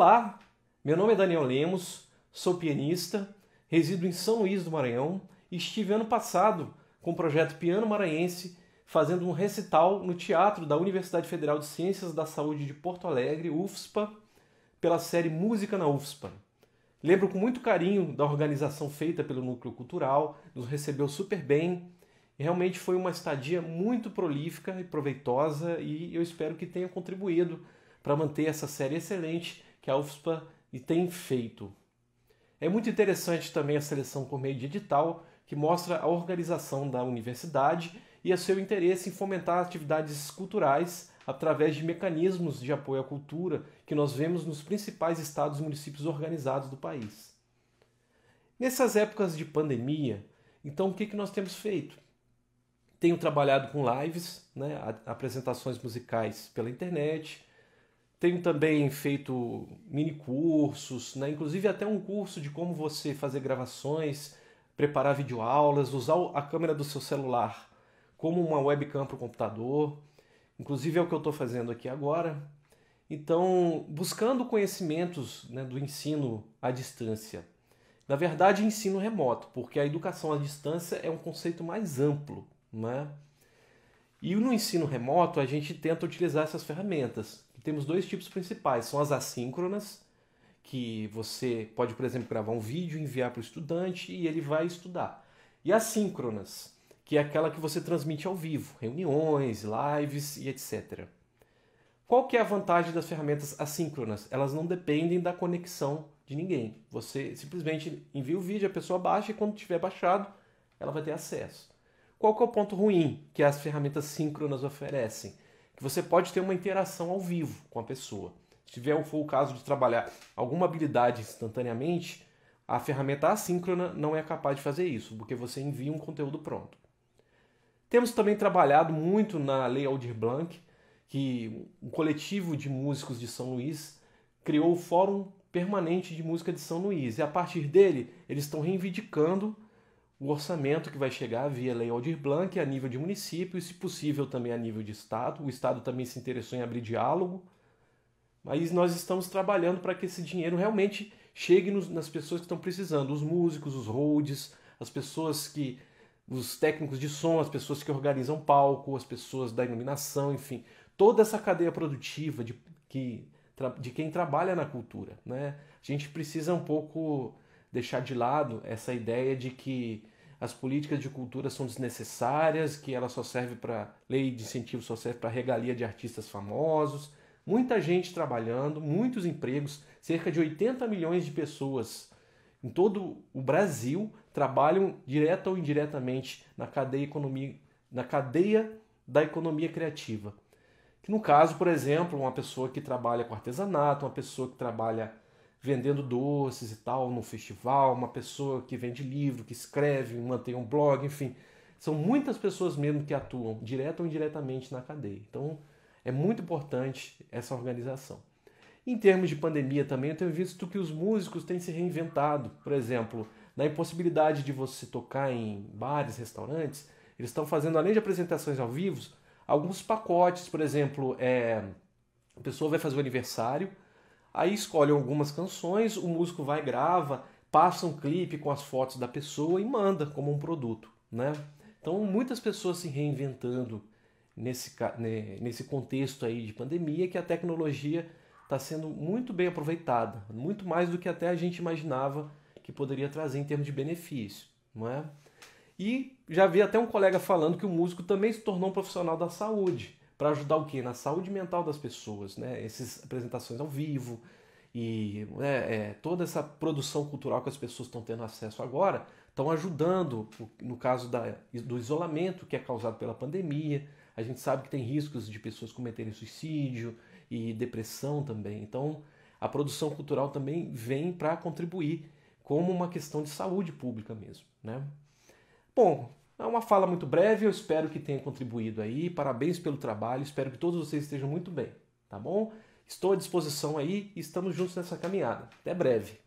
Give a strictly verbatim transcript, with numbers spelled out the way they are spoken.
Olá, meu nome é Daniel Lemos, sou pianista, resido em São Luís do Maranhão e estive ano passado com o projeto Piano Maranhense fazendo um recital no Teatro da Universidade Federal de Ciências da Saúde de Porto Alegre, U F S P A, pela série Música na U F S P A. Lembro com muito carinho da organização feita pelo Núcleo Cultural, nos recebeu super bem, e realmente foi uma estadia muito prolífica e proveitosa e eu espero que tenha contribuído para manter essa série excelente que a U F S P A tem feito. É muito interessante também a seleção por meio de edital, que mostra a organização da universidade e o seu interesse em fomentar atividades culturais através de mecanismos de apoio à cultura que nós vemos nos principais estados e municípios organizados do país. Nessas épocas de pandemia, então o que que nós temos feito? Tenho trabalhado com lives, né, apresentações musicais pela internet, tenho também feito mini cursos, né, inclusive até um curso de como você fazer gravações, preparar videoaulas, usar a câmera do seu celular como uma webcam para o computador. Inclusive é o que eu estou fazendo aqui agora. Então, buscando conhecimentos, né, do ensino à distância. Na verdade, ensino remoto, porque a educação à distância é um conceito mais amplo, né? E no ensino remoto, a gente tenta utilizar essas ferramentas. Temos dois tipos principais, são as assíncronas, que você pode, por exemplo, gravar um vídeo, enviar para o estudante e ele vai estudar. E as síncronas, que é aquela que você transmite ao vivo, reuniões, lives e etcétera. Qual que é a vantagem das ferramentas assíncronas? Elas não dependem da conexão de ninguém. Você simplesmente envia o vídeo, a pessoa baixa e quando tiver baixado, ela vai ter acesso. Qual que é o ponto ruim que as ferramentas síncronas oferecem? Que você pode ter uma interação ao vivo com a pessoa. Se tiver for o caso de trabalhar alguma habilidade instantaneamente, a ferramenta assíncrona não é capaz de fazer isso, porque você envia um conteúdo pronto. Temos também trabalhado muito na Lei Aldir Blanc, que um coletivo de músicos de São Luís criou o Fórum Permanente de Música de São Luís. E a partir dele, eles estão reivindicando o orçamento que vai chegar via Lei Aldir Blanc a nível de município e, se possível, também a nível de Estado. O Estado também se interessou em abrir diálogo. Mas nós estamos trabalhando para que esse dinheiro realmente chegue nos, nas pessoas que estão precisando. Os músicos, os holds, as pessoas que... os técnicos de som, as pessoas que organizam palco, as pessoas da iluminação, enfim. Toda essa cadeia produtiva de, que, de quem trabalha na cultura, né? A gente precisa um pouco deixar de lado essa ideia de que as políticas de cultura são desnecessárias, que ela só serve para... lei de incentivo só serve para regalia de artistas famosos. Muita gente trabalhando, muitos empregos, cerca de oitenta milhões de pessoas em todo o Brasil trabalham direta ou indiretamente na cadeia, economia, na cadeia da economia criativa. Que no caso, por exemplo, uma pessoa que trabalha com artesanato, uma pessoa que trabalha vendendo doces e tal num festival, uma pessoa que vende livro, que escreve, mantém um blog, enfim. São muitas pessoas mesmo que atuam, direta ou indiretamente, na cadeia. Então, é muito importante essa organização. Em termos de pandemia também, eu tenho visto que os músicos têm se reinventado. Por exemplo, na impossibilidade de você tocar em bares, restaurantes, eles estão fazendo, além de apresentações ao vivo, alguns pacotes. Por exemplo, é, a pessoa vai fazer o aniversário, aí escolhe algumas canções, o músico vai e grava, passa um clipe com as fotos da pessoa e manda como um produto, né? Então, muitas pessoas se reinventando nesse, nesse contexto aí de pandemia, que a tecnologia está sendo muito bem aproveitada, muito mais do que até a gente imaginava que poderia trazer em termos de benefício, não é? E já vi até um colega falando que o músico também se tornou um profissional da saúde, para ajudar o quê? Na saúde mental das pessoas, né? Essas apresentações ao vivo e é, é, toda essa produção cultural que as pessoas estão tendo acesso agora, estão ajudando, no caso da, do isolamento que é causado pela pandemia. A gente sabe que tem riscos de pessoas cometerem suicídio e depressão também. Então, a produção cultural também vem para contribuir como uma questão de saúde pública mesmo, né? Bom, é uma fala muito breve, eu espero que tenha contribuído aí. Parabéns pelo trabalho, espero que todos vocês estejam muito bem, tá bom? Estou à disposição aí e estamos juntos nessa caminhada. Até breve.